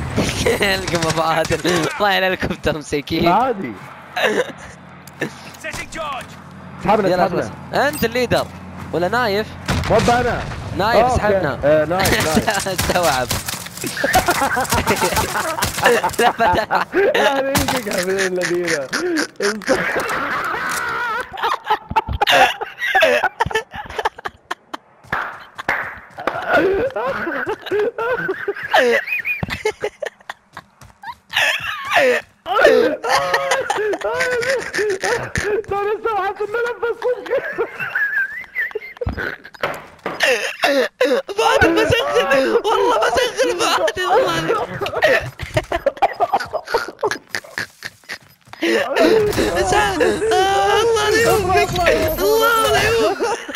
القم ابو عادل طايح الهليكوبتر مسكين. عادي. اسحبنا. انت الليدر ولا نايف؟ مو انا. نايف اسحبنا. نايف. استوعب. لا فتح. انا يمسك حبيبي الذين. انا استوعبت النفس. فادي بسخن والله بسخن فادي والله. الله لا يوفقك الله لا يوفقك.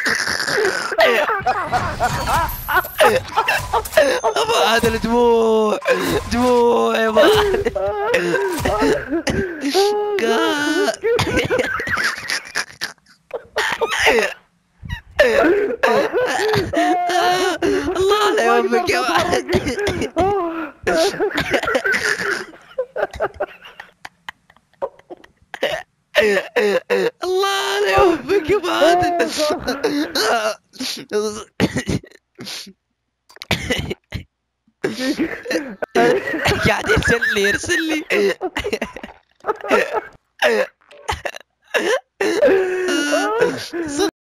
ابو عادل دموع دموع يا ابو عادل. الله لا يوفقك يا ابو عادل. الله لا يوفقك يا ابو عادل. قاعد يرسل لي